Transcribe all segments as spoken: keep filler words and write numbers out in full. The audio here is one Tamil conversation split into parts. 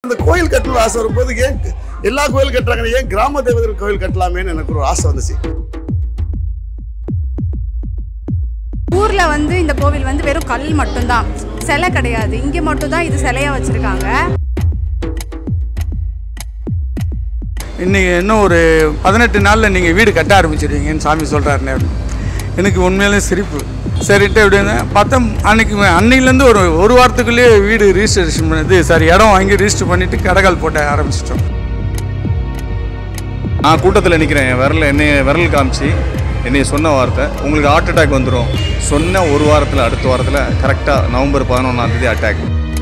இந்த கோயில் கட்டணும் ஆசை வரும்போது ஏன் எல்லா கோயில் கட்டுறாங்க, ஏன் கிராம தேவதைகள் கோயில் கட்டலாமேன்னு எனக்கு ஒரு ஆசை வந்துச்சு. ஊர்ல வந்து இந்த கோவில் வந்து வெறும் கல் மட்டும்தான், சிலை கிடையாது. இங்கே மட்டும் தான் இது சிலையா வச்சிருக்காங்க. இன்னைக்கு இன்னும் ஒரு பதினெட்டு நாளில் நீங்கள் வீடு கட்ட ஆரம்பிச்சிருவீங்கன்னு சாமி சொல்கிறாருன்னு. எனக்கு உண்மையிலே சிரிப்பு. சரிட்டு எப்படின்னு பார்த்தா அன்னைக்கு அன்னையிலேருந்து ஒரு ஒரு வாரத்துக்குள்ளேயே வீடு ரிஜிஸ்ட்ரேஷன் பண்ணது, சாரி இடம் வாங்கி ரிஜிஸ்டர் பண்ணிவிட்டு கடைகால் போட்ட ஆரம்பிச்சிட்டோம். நான் கூட்டத்தில் நிற்கிறேன், என் விரல் என்னை விரல் காமிச்சு என்னை சொன்ன வார்த்தை, உங்களுக்கு ஹார்ட் அட்டாக் வந்துடும் சொன்ன ஒரு வாரத்தில் அடுத்த வாரத்தில் கரெக்டாக நவம்பர் பதினொன்றாம் தேதி அட்டாக்.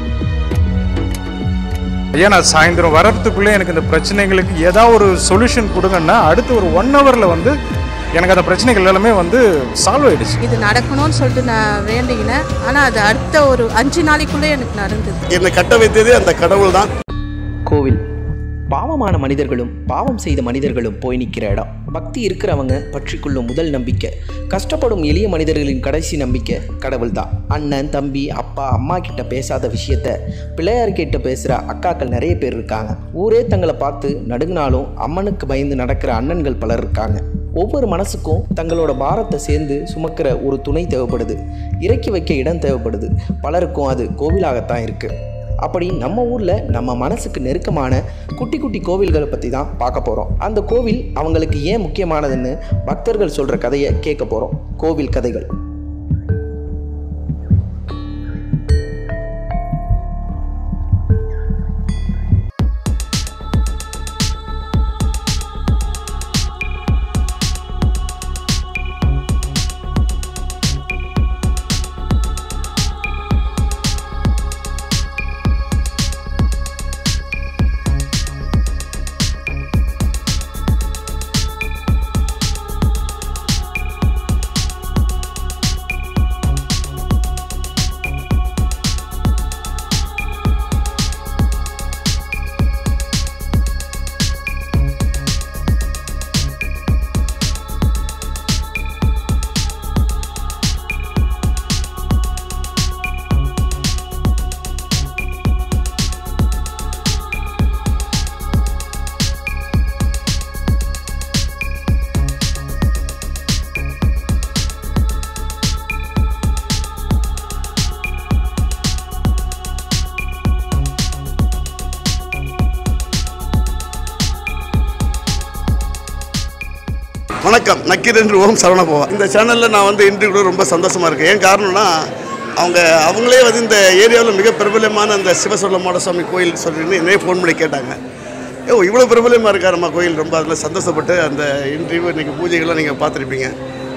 ஐயா நான் சாயந்தரம் வர்றதுக்குள்ளே எனக்கு இந்த பிரச்சனைகளுக்கு ஏதாவது ஒரு சொல்யூஷன் கொடுங்கன்னா அடுத்து ஒரு ஒன் ஹவரில் வந்து எனக்கு அந்த பிரச்சனைகள் எல்லாமே வந்து சால்வ் ஆகிடுச்சு. இது நடக்கணும்னு சொல்லிட்டு நான் வேண்டிக்கினேன். ஆனால் அது அடுத்த ஒரு அஞ்சு நாளைக்குள்ளே எனக்கு நடந்தது. என்னை கட்ட வைத்ததே அந்த கடவுள் தான். கோவில் பாவமான மனிதர்களும் பாவம் செய்த மனிதர்களும் போய் நிற்கிற இடம். பக்தி இருக்கிறவங்க பற்றிக்கொள்ளும் முதல் நம்பிக்கை. கஷ்டப்படும் எளிய மனிதர்களின் கடைசி நம்பிக்கை கடவுள் தான். அண்ணன் தம்பி அப்பா அம்மா கிட்ட பேசாத விஷயத்த பிள்ளையார் கிட்ட பேசுகிற அக்காக்கள் நிறைய பேர் இருக்காங்க. ஊரே தங்களை பார்த்து நடுங்கினாலும் அம்மனுக்கு பயந்து நடக்கிற அண்ணன்கள் பலர் இருக்காங்க. ஒவ்வொரு மனசுக்கும் தங்களோட பாரத்தை சேர்ந்து சுமக்கிற ஒரு துணை தேவைப்படுது, இறக்கி வைக்க இடம் தேவைப்படுது. பலருக்கும் அது கோவிலாகத்தான் இருக்குது. அப்படி நம்ம ஊரில் நம்ம மனசுக்கு நெருக்கமான குட்டி குட்டி கோவில்களை பற்றி தான் பார்க்க போகிறோம். அந்த கோவில் அவங்களுக்கு ஏன் முக்கியமானதுன்னு பக்தர்கள் சொல்கிற கதையை கேட்க போகிறோம். கோவில் கதைகள். வணக்கம், நக்கீர் என்று ஓம் சரவண பவா. இந்த சேனலில் நான் வந்து இன்டர்வியூ ரொம்ப சந்தோஷமாக இருக்கேன். ஏன் காரணம்னா அவங்க அவங்களே வந்து இந்த ஏரியாவில் மிக பிரபலமான அந்த சிவசொல்லமாட சுவாமி கோயில் சொல்லிட்டு என்னையே ஃபோன் பண்ணி கேட்டாங்க. ஏ இவ்வளோ பிரபலமாக இருக்காரம்மா கோயில், ரொம்ப அதில் சந்தோஷப்பட்டு அந்த இன்டர்வியூ இன்றைக்கி பூஜைகள்லாம் நீங்கள் பார்த்துருப்பீங்க.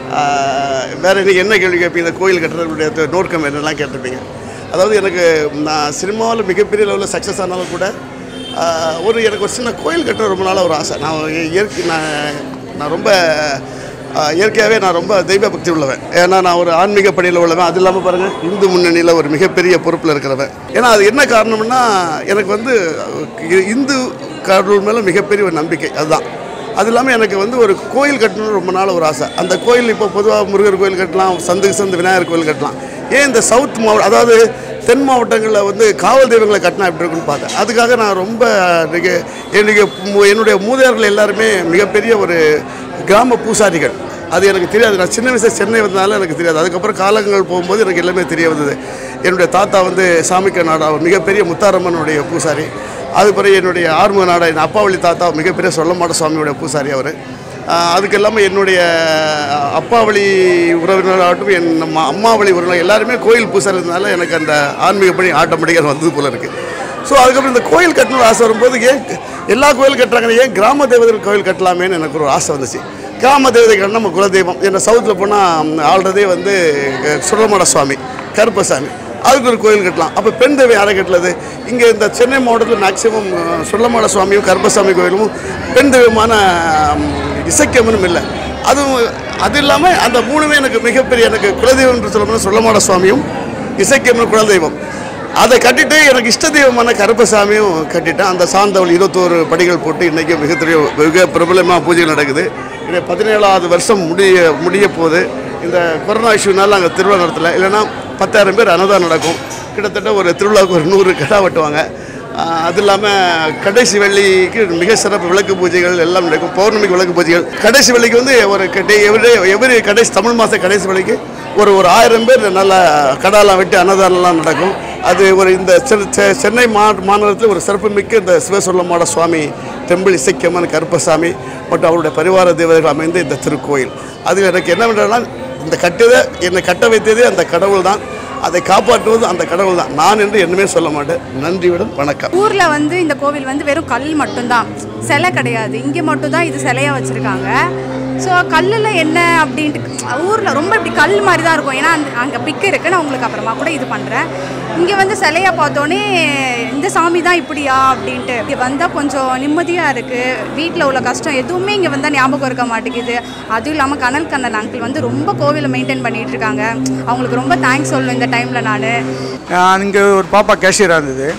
வேறு இன்றைக்கி என்ன கேள்வி கேட்பீங்க, இந்த கோயில் கட்டுறதுடைய நோக்கம் என்னெல்லாம் கேட்டிருப்பீங்க. அதாவது எனக்கு நான் சினிமாவில் மிகப்பெரிய லெவலில் சக்ஸஸ் ஆனாலும் கூட ஒரு எனக்கு ஒரு சின்ன கோயில் கட்டுற ரொம்ப நாளாக ஒரு ஆசை. நான் இயற்கை நான் நான் ரொம்ப இயற்கையாகவே நான் ரொம்ப தெய்வ பக்தி உள்ளவன். ஏன்னா நான் ஒரு ஆன்மீக பணியில் உள்ளவன். அது இல்லாமல் பாருங்கள், இந்து முன்னணியில் ஒரு மிகப்பெரிய பொறுப்பில் இருக்கிறவன். ஏன்னா அது என்ன காரணம்னா எனக்கு வந்து இந்து கடவுள் மேலே மிகப்பெரிய ஒரு நம்பிக்கை, அதுதான். அது இல்லாமல் எனக்கு வந்து ஒரு கோயில் கட்டணும்னு ரொம்ப நாள் ஒரு ஆசை. அந்த கோயில் இப்போ பொதுவாக முருகர் கோயில் கட்டலாம், சந்துக்கு சந்து விநாயகர் கோயில் கட்டலாம். ஏன் இந்த சவுத் மாவட்டம், அதாவது தென் மாவட்டங்களில் வந்து காவல் தெய்வங்களை கட்டினா எப்படி இருக்குன்னு பார்த்தேன். அதுக்காக நான் ரொம்ப என்னுடைய என்னுடைய மூதையர்கள் எல்லாருமே மிகப்பெரிய ஒரு கிராம பூசாரிகள். அது எனக்கு தெரியாது. நான் சின்ன வயசில் சென்னை வந்ததால எனக்கு தெரியாது. அதுக்கப்புறம் காலங்கள் போகும்போது எனக்கு எல்லாமே தெரிய வந்தது. என்னுடைய தாத்தா வந்து சாமிக்க நாடா மிகப்பெரிய முத்தாரம்மனுடைய பூசாரி. அது பிறகு என்னுடைய ஆறுமுக நாடா என் அப்பாவளி தாத்தா மிகப்பெரிய சொல்லமாட சுவாமியோடைய பூசாரி அவர். அதுக்கு இல்லாமல் என்னுடைய அப்பாவளி உறவினராகட்டும் என் நம்ம அம்மாவளி உறவினர் எல்லாருமே கோயில் பூசாரினால எனக்கு அந்த ஆன்மீக பணி ஆட்டோமேட்டிக்காக வந்தது போல் இருக்குது. ஸோ அதுக்கப்புறம் இந்த கோயில் கட்டணும் ஆசை வரும்போது ஏன் எல்லா கோயில் கட்டுறாங்க, ஏன் கிராம தேவதைகள் கோயில் கட்டலாமேன்னு எனக்கு ஒரு ஆசை வந்துச்சு. கிராம தேவதைகள் நம்ம குலதெய்வம். என்ன சவுத்தில் போனால் ஆல்ரெடி வந்து சுடலமாட சுவாமி, கருப்பசாமி, அதுக்கு ஒரு கோயில் கட்டலாம். அப்போ பெண் தெய்வம் யாரை கட்டலது? இங்கே இந்த சென்னை மாவட்டத்தில் மேக்சிமம் சுடலமாட சுவாமியும் கருப்பசாமி கோயிலும் பெண் தெய்வமான இசைக்கம்மனும் இல்லை. அதுவும் அது இல்லாமல் அந்த மூணுமே எனக்கு மிகப்பெரிய எனக்கு குலதெய்வம் என்று சொல்லப்போனால் சுடலமாட சுவாமியும் இசைக்கம்மன் குலதெய்வம். அதை கட்டிட்டு எனக்கு இஷ்ட தெய்வமான கருப்பசாமியும் கட்டிட்டேன். அந்த சார்ந்தவள் இருபத்தோரு படிகள் போட்டு இன்றைக்கி மிகப்பெரிய மிக பிரபலமாக பூஜைகள் நடக்குது. இன்றைக்கி பதினேழாவது வருஷம் முடிய முடிய போகுது. இந்த கொரோனா இஷ்யூனால நாங்கள் திருவிழா நடத்தலை, இல்லைன்னா பத்தாயிரம் பேர் அன்னதானம் நடக்கும். கிட்டத்தட்ட ஒரு திருவிழாவுக்கு ஒரு நூறு கடா வெட்டுவாங்க. அது இல்லாமல் கடைசி வெள்ளிக்கு மிக சிறப்பு விளக்கு பூஜைகள் எல்லாம் நடக்கும். பௌர்ணமிக்கு விளக்கு பூஜைகள். கடைசி வெள்ளிக்கு வந்து ஒரு எவ்ரி எவ்ரி கடைசி தமிழ் மாத கடைசி வெள்ளிக்கு ஒரு ஒரு ஆயிரம் பேர் நல்ல கடாலாம் வெட்டி அன்னதானம்லாம் நடக்கும். அது ஒரு இந்த சென்னை மா மாநகரத்தில் ஒரு சிறப்புமிக்க இந்த சிவசொல்லமாட சுவாமி தெம்பிள் இசைக்கம்மன் கருப்பசாமி மற்றும் அவருடைய பரிவார தேவதைகள் அமைந்த இந்த திருக்கோயில். அதில் எனக்கு என்ன பண்ணுறதுனா, இந்த கட்டதை என்னை கட்ட வைத்ததே அந்த கடவுள் தான், அதை காப்பாற்றுவது அந்த கடவுள் தான். நான் என்று என்னமே சொல்ல மாட்டேன். நன்றியுடன் வணக்கம். ஊரில் வந்து இந்த கோவில் வந்து வெறும் கல் மட்டும்தான், சிலை கிடையாது. இங்கே மட்டும்தான் இது சிலையாக வச்சுருக்காங்க. ஸோ கல்லில் என்ன அப்படின்ட்டு ஊரில் ரொம்ப இப்படி கல் மாதிரி தான் இருக்கும். ஏன்னா அந்த அங்கே பிக்கு இருக்குது, நான் உங்களுக்கு அப்புறமா கூட இது பண்ணுறேன். இங்கே வந்து சிலையை பார்த்தோன்னே இந்த சாமி தான் இப்படியா அப்படின்ட்டு இங்கே வந்தால் கொஞ்சம் நிம்மதியாக இருக்குது. வீட்டில் உள்ள கஷ்டம் எதுவுமே இங்கே வந்தால் ஞாபகம் இருக்க மாட்டேங்குது. அதுவும் இல்லாமல் கனல் கண்ணன் அங்கிள் வந்து ரொம்ப கோவிலை மெயின்டைன் பண்ணிகிட்டு இருக்காங்க. அவங்களுக்கு ரொம்ப தேங்க்ஸ் சொல்லணும் இந்த டைமில். நான் இங்கே ஒரு பாப்பா கேஷியராக இருந்தது.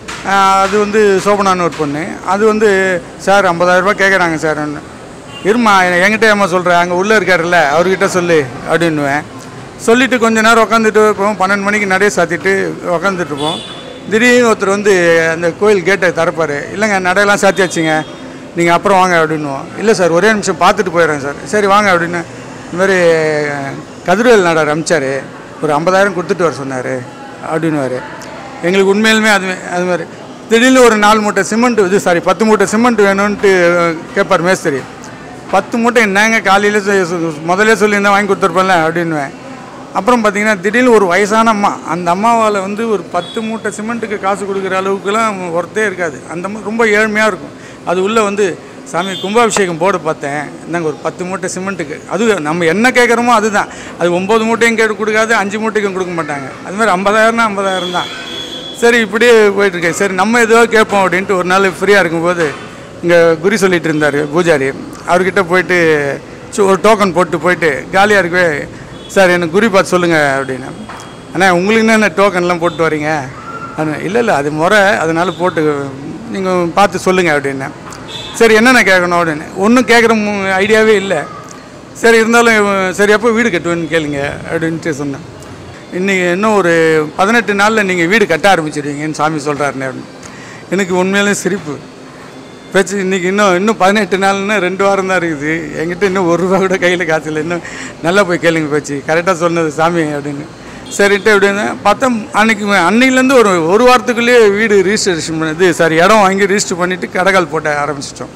அது வந்து சோபனான்னு ஒரு பொண்ணு. அது வந்து சார் ஐம்பதாயிரரூபா கேட்குறாங்க சார். இருமா என்கிட்ட ஏமா சொல்கிறேன், அங்கே உள்ளே இருக்காருல்ல அவர்கிட்ட சொல்லு அப்படின்னுவேன். சொல்லிவிட்டு கொஞ்சம் நேரம் உட்காந்துட்டு இருப்போம். பன்னெண்டு மணிக்கு நடைய சாத்திட்டு உட்காந்துட்டு இருப்போம். திடீர்னு ஒருத்தர் வந்து அந்த கோயில் கேட்டை திறப்பார். இல்லைங்க நடையெல்லாம் சாத்தி வச்சுங்க, நீங்கள் அப்புறம் வாங்க அப்படின்னுவோம். இல்லை சார் ஒரே நிமிஷம் பார்த்துட்டு போயிடுறேன் சார். சரி வாங்க அப்படின்னு இதுமாதிரி கதிர்வேல் நடார் அமிச்சார், ஒரு ஐம்பதாயிரம் கொடுத்துட்டு வர சொன்னார் அப்படின்னுவார். எங்களுக்கு உண்மையிலுமே அது அது மாதிரி திடீர்னு ஒரு நாலு மூட்டை சிமெண்ட் இது சாரி பத்து மூட்டை சிமெண்ட் வேணும்ன்ட்டு கேட்பார் மேஸ்திரி. பத்து மூட்டை என்னங்க காலையில் முதலே சொல்லியிருந்தால் வாங்கி கொடுத்துருப்பேன்ல அப்படின்னுவேன். அப்புறம் பார்த்திங்கன்னா திடீர்னு ஒரு வயசான அம்மா, அந்த அம்மாவால் வந்து ஒரு பத்து மூட்டை சிமெண்ட்டுக்கு காசு கொடுக்குற அளவுக்குலாம் ஒர்த்தே இருக்காது. அந்த அம்மா ரொம்ப ஏழ்மையாக இருக்கும். அது உள்ளே வந்து சாமி கும்பாபிஷேகம் போட பார்த்தேன், நாங்கள் ஒரு பத்து மூட்டை சிமெண்ட்டுக்கு, அது நம்ம என்ன கேட்குறோமோ அதுதான். அது ஒம்பது மூட்டையும் கேட்டு கொடுக்காது, அஞ்சு மூட்டைக்கும் கொடுக்க மாட்டாங்க. அதுமாதிரி ஐம்பதாயிரம்னா ஐம்பதாயிரம் தான். சரி இப்படியே போயிட்டுருக்கேன். சரி நம்ம ஏதோ கேட்போம் அப்படின்ட்டு ஒரு நாள் ஃப்ரீயாக இருக்கும்போது இங்கே குறி சொல்லிகிட்டு இருந்தார் பூஜாரி. அவர்கிட்ட போயிட்டு ஒரு டோக்கன் போட்டு போயிட்டு காலியாக இருக்கவே, சார் எனக்கு குறி பார்த்து சொல்லுங்கள் அப்படின்னு. ஆனால் உங்களுக்கு என்ன டோக்கன்லாம் போட்டு வரீங்க? இல்லை இல்லை அது முறை, அதனால் போட்டு நீங்கள் பார்த்து சொல்லுங்கள் அப்படின்னேன். சரி என்னென்ன கேட்கணும் அப்படின்னு. ஒன்றும் கேட்குற ஐடியாவே இல்லை. சரி இருந்தாலும் சரி எப்போ வீடு கட்டுவேன்னு கேளுங்க அப்படின்ட்டு சொன்னேன். இன்றைக்கி இன்னும் ஒரு பதினெட்டு நாளில் நீங்கள் வீடு கட்ட ஆரம்பிச்சிடுவீங்கன்னு சாமி சொல்கிறாருன்னு அப்படின்னு. எனக்கு உண்மையிலே சிரிப்பு பேச்சு. இன்றைக்கி இன்னும் இன்னும் பதினெட்டு நாள்னா ரெண்டு வாரம் தான் இருக்குது. என்கிட்ட இன்னும் ஒரு ரூபா கூட கையில் காசு இல்லை. இன்னும் நல்லா போய் கேளுங்க பேச்சு, கரெக்டாக சொன்னது சாமி அப்படின்னு. சரின்ட்டு எப்படின்னு பார்த்தா அன்றைக்கி அன்னையிலேருந்து ஒரு ஒரு வாரத்துக்குள்ளேயே வீடு ரிஜிஸ்ட்ரேஷன் பண்ணது சாரி இடம் வாங்கி ரிஜிஸ்டர் பண்ணிவிட்டு கடைக்கால் போட்ட ஆரம்பிச்சிட்டோம்.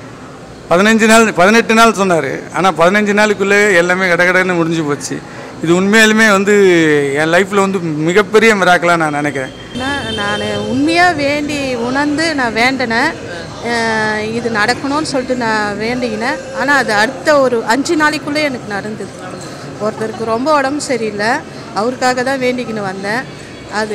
பதினஞ்சு நாள் பதினெட்டு நாள் சொன்னார். ஆனால் பதினஞ்சு நாளுக்குள்ளே எல்லாமே கடை கடைன்னு முடிஞ்சு போச்சு. இது உண்மையிலுமே வந்து என் லைஃப்பில் வந்து மிகப்பெரிய மிராக்கலாக நான் நினைக்கிறேன். நான் உண்மையாக வேண்டி உணர்ந்து நான் வேண்டினேன், இது நடக்கணும்னு சொல்லிட்டு நான் வேண்டிக்கினேன். ஆனால் அது அடுத்த ஒரு அஞ்சு நாளைக்குள்ளே எனக்கு நடந்தது. ஒருத்தருக்கு ரொம்ப உடம்பு சரியில்லை, அவருக்காக தான் வேண்டிக்கின்னு வந்தேன். அது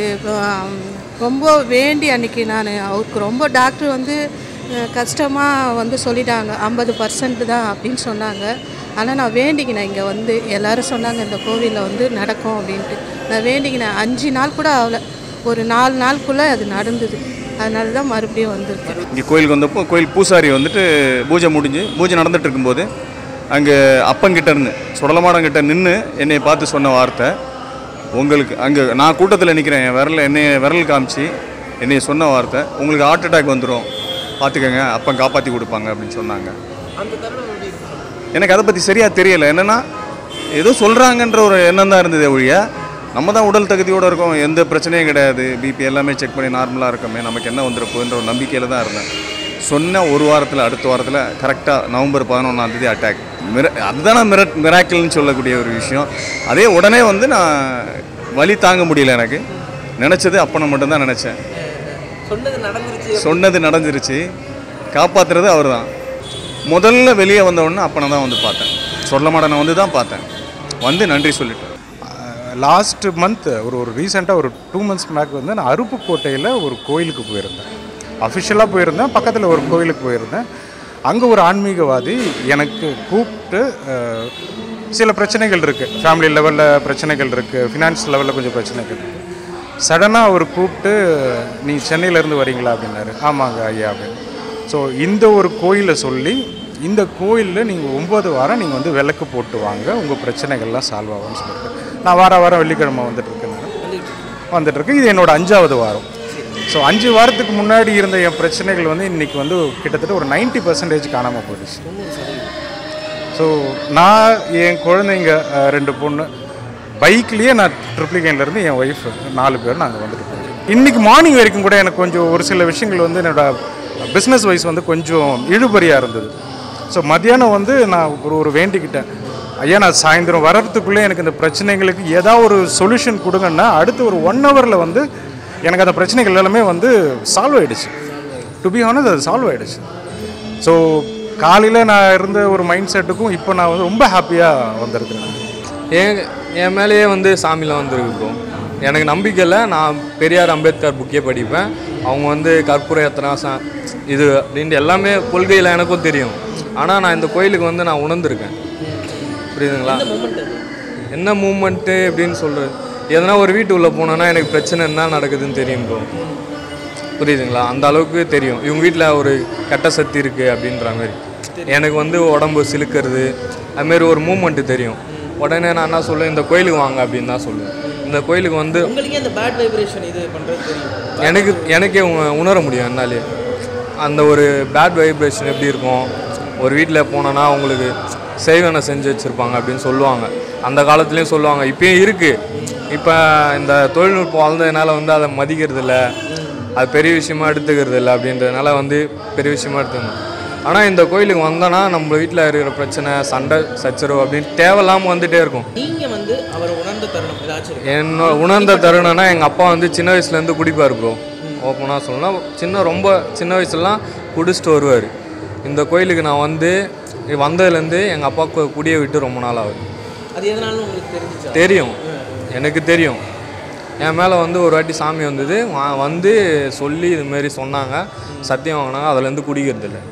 ரொம்ப வேண்டி அன்றைக்கி நான் அவருக்கு ரொம்ப டாக்டர் வந்து கஷ்டமாக வந்து சொல்லிட்டாங்க, ஐம்பது பர்சன்ட் தான் அப்படின்னு சொன்னாங்க. ஆனால் நான் வேண்டிக்கினேன். இங்கே வந்து எல்லோரும் சொன்னாங்க இந்த கோவிலில் வந்து நடக்கும் அப்படின்ட்டு. நான் வேண்டிக்கினேன். அஞ்சு நாள் கூட ஆகலை, ஒரு நாலு நாளுக்குள்ளே அது நடந்தது. அதனால தான் மறுபடியும் வந்திருக்கேன். இங்கே கோயிலுக்கு வந்தப்போ கோயில் பூசாரி வந்துட்டு பூஜை முடிஞ்சு பூஜை நடந்துகிட்டு இருக்கும்போது அங்கே அப்பங்கிட்ட இருந்து சுடலமாடங்கிட்ட நின்று என்னை பார்த்து சொன்ன வார்த்தை, உங்களுக்கு அங்கே நான் கூட்டத்தில் நிற்கிறேன், என் விரல் என்னை விரல் காமிச்சு என்னை சொன்ன வார்த்தை, உங்களுக்கு ஹார்ட் அட்டாக் வந்துடும் பார்த்துக்கங்க, அப்போ காப்பாற்றி கொடுப்பாங்க அப்படின்னு சொன்னாங்க. எனக்கு அதை பற்றி சரியாக தெரியலை. என்னென்னா ஏதோ சொல்கிறாங்கன்ற ஒரு எண்ணம் தான் இருந்தது ஒழிய, நம்ம தான் உடல் தகுதியோடு இருக்கோம், எந்த பிரச்சனையும் கிடையாது, பிபி எல்லாமே செக் பண்ணி நார்மலாக இருக்கோமே, நமக்கு என்ன வந்துருப்போன்ற ஒரு நம்பிக்கையில் தான் இருந்தேன். சொன்ன ஒரு வாரத்தில் அடுத்த வாரத்தில் கரெக்டாக நவம்பர் பதினொன்றாந்தேதி அட்டாக். மிர அதுதான் நான் மிர மிராக்கிள்னு சொல்லக்கூடிய ஒரு விஷயம். அதே உடனே வந்து நான் வலி தாங்க முடியல. எனக்கு நினச்சது அப்பனை மட்டும்தான் நினச்சேன். சொன்னது நடந்துருச்சு சொன்னது நடந்துருச்சு காப்பாற்றுறது அவர் தான். முதல்ல வெளியே வந்த உடனே அப்பனை தான் வந்து பார்த்தேன். சொல்ல மாட்டேன் வந்து தான் பார்த்தேன். வந்து நன்றி சொல்லிட்டேன். லாஸ்ட் மந்த் ஒரு ஒரு ரீசெண்டாக ஒரு டூ மந்த்ஸ் பேக் வந்து நான் அருப்புக்கோட்டையில் ஒரு கோயிலுக்கு போயிருந்தேன். அஃபிஷியலாக போயிருந்தேன், பக்கத்தில் ஒரு கோயிலுக்கு போயிருந்தேன். அங்கே ஒரு ஆன்மீகவாதி எனக்கு கூப்பிட்டு சில பிரச்சனைகள் இருக்குது, ஃபேமிலி லெவலில் பிரச்சனைகள் இருக்குது, ஃபினான்ஸ் லெவலில் கொஞ்சம் பிரச்சனைகள் இருக்குது. சடனாக அவர் கூப்பிட்டு நீ சென்னையிலேருந்து வரீங்களா அப்படின்னாரு. ஆமாங்க ஐயா அப்படின்னு. ஸோ இந்த ஒரு கோயிலை சொல்லி, இந்த கோயிலில் நீங்கள் ஒம்பது வாரம் நீங்கள் வந்து விளக்கு போட்டு வாங்க, உங்கள் பிரச்சனைகள்லாம் சால்வ் ஆகும்னு சொல்லியிருக்கேன். நான் வார வாரம் வெள்ளிக்கிழமை வந்துட்டுருக்கேன், வந்துட்டுருக்கு. இது என்னோடய அஞ்சாவது வாரம். ஸோ அஞ்சு வாரத்துக்கு முன்னாடி இருந்த என் பிரச்சனைகள் வந்து இன்றைக்கி வந்து கிட்டத்தட்ட ஒரு நைன்ட்டி பர்சன்டேஜ் காணாமல் போயிடுச்சு. ஸோ நான் என் குழந்தைங்க ரெண்டு பொண்ணு பைக்லேயே நான் ட்ரிப்ளிகேன்லேருந்து என் ஒய்ஃப் நாலு பேர் நாங்கள் வந்துட்டு போகிறோம். இன்றைக்கி மார்னிங் வரைக்கும் கூட எனக்கு கொஞ்சம் ஒரு சில விஷயங்கள் வந்து என்னோடய பிஸ்னஸ் வைஸ் வந்து கொஞ்சம் இழுபறியாக இருந்தது. ஸோ மத்தியானம் வந்து நான் ஒரு ஒரு வேண்டிக்கிட்டேன், ஐயா நான் சாயந்தரம் வர்றதுக்குள்ளே எனக்கு இந்த பிரச்சனைகளுக்கு ஏதாவது ஒரு சொல்யூஷன் கொடுங்கன்னா அடுத்து ஒரு ஒன் ஹவரில் வந்து எனக்கு அந்த பிரச்சனைகள் எல்லாமே வந்து சால்வ் ஆகிடுச்சு. டு பி ஆனஸ்ட் அது சால்வ் ஆகிடுச்சு. ஸோ காலையில் நான் இருந்த ஒரு மைண்ட் செட்டுக்கும் இப்போ நான் வந்து ரொம்ப ஹாப்பியாக வந்திருக்கிறேன். என் என் மேலேயே வந்து சாமிலாம் வந்துருக்கு ப்ரோ. எனக்கு நம்பிக்கை இல்லை. நான் பெரியார் அம்பேத்கர் புக்கே படிப்பேன். அவங்க வந்து கற்பூர யாத்திரா சா இது அப்படின்ட்டு எல்லாமே கொள்கையில் எனக்கும் தெரியும். ஆனால் நான் இந்த கோயிலுக்கு வந்து நான் உணர்ந்திருக்கேன். புரியுதுங்களா? என்ன மூமெண்ட்டு அப்படின்னு சொல்கிறது, எதனா ஒரு வீட்டு உள்ளே போனோன்னா எனக்கு பிரச்சனை என்ன நடக்குதுன்னு தெரியும் ப்ரோ. புரியுதுங்களா? அந்த அளவுக்கு தெரியும் இவங்க வீட்டில் ஒரு கெட்ட சக்தி இருக்குது அப்படின்ற மாதிரி. எனக்கு வந்து உடம்பு சிலுக்கிறது அதுமாரி ஒரு மூமெண்ட்டு தெரியும். உடனே நான் என்ன சொல்லுவேன், இந்த கோயிலுக்கு வாங்க அப்படின்னு தான் சொல்லுவேன். இந்த கோயிலுக்கு வந்து எனக்கு எனக்கே உணர முடியும் என்னாலே. அந்த ஒரு பேட் வைப்ரேஷன் எப்படி இருக்கும், ஒரு வீட்டில் போனோன்னா உங்களுக்கு செய்வனை செஞ்சு வச்சுருப்பாங்க அப்படின்னு சொல்லுவாங்க. அந்த காலத்துலேயும் சொல்லுவாங்க, இப்போயும் இருக்குது. இப்போ இந்த தொழில்நுட்பம் வளர்ந்ததுனால வந்து அதை மதிக்கிறது இல்லை, அது பெரிய விஷயமா எடுத்துக்கிறது இல்லை அப்படின்றதுனால வந்து பெரிய விஷயமா எடுத்துக்கணும். ஆனால் இந்த கோயிலுக்கு வந்தோன்னா நம்ம வீட்டில் இருக்கிற பிரச்சனை சண்டை சச்சரவு அப்படின்னு தேவையில்லாமல் வந்துகிட்டே இருக்கும். நீங்கள் வந்து அவரை உணர்ந்த தருணம் ஏதாச்சும்? என்ன உணர்ந்த தருணம்னா எங்கள் அப்பா வந்து சின்ன வயசுலேருந்து குடிப்பார் ப்ரோ. ஓப்பனாக சொல்லலாம், சின்ன ரொம்ப சின்ன வயசுலாம் குடிச்சிட்டு வருவார். இந்த கோயிலுக்கு நான் வந்து வந்ததுலேருந்து எங்கள் அப்பா குடியை விட்டு ரொம்ப நாள் ஆகுது. அது எதனாலும் உங்களுக்கு தெரிஞ்சிச்சா? தெரியும், எனக்கு தெரியும். என் மேலே வந்து ஒரு வாட்டி சாமி வந்தது, வந்து சொல்லி இதுமாரி சொன்னாங்க, சத்தியம் வாங்கினாங்க, அதுலேருந்து குடிக்கிறது இல்லை.